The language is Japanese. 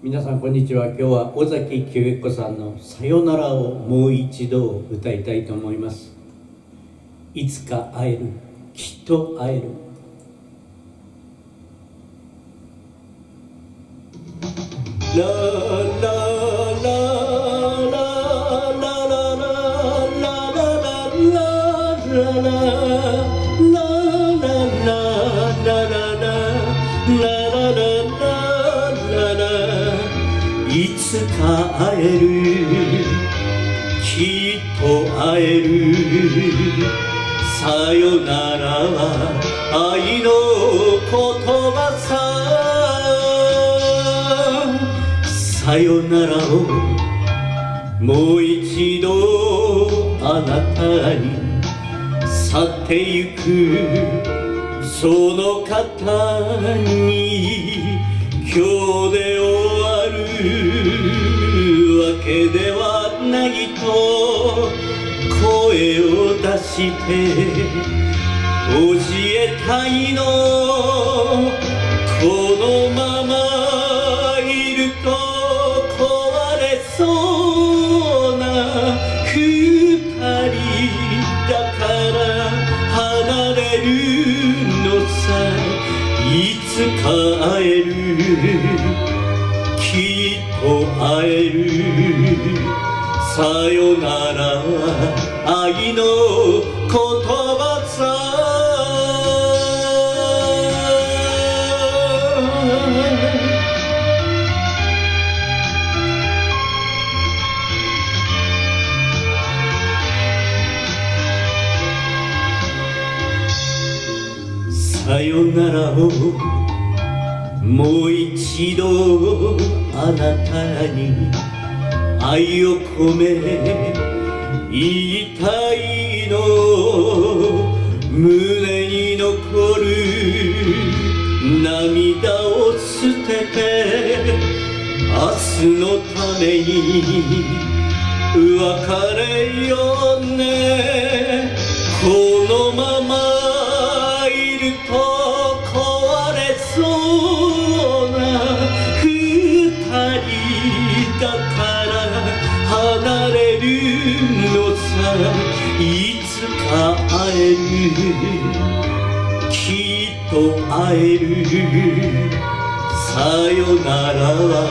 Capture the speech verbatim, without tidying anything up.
皆さんこんにちは。今日は尾崎紀世子さんの「さよならをもう一度」を歌いたいと思います。いつか会える、きっと会える。ララララララいつか会える、きっと会える。さよならは愛の言葉さ。さよならをもう一度あなたに去ってゆくその方に今日で終わるわけではないと声を出して教えたいの。このままいると壊れそうな二人だから離れるのさ。いつか会える、きっと会える。さよならは愛の言葉さ。さよならをもう一度あなたに愛を込め言いたいの。胸に残る涙を捨てて明日のために別れようね。このままいると壊れそうな二人だから離れるのさ。いつか会える、きっと会える。さよならは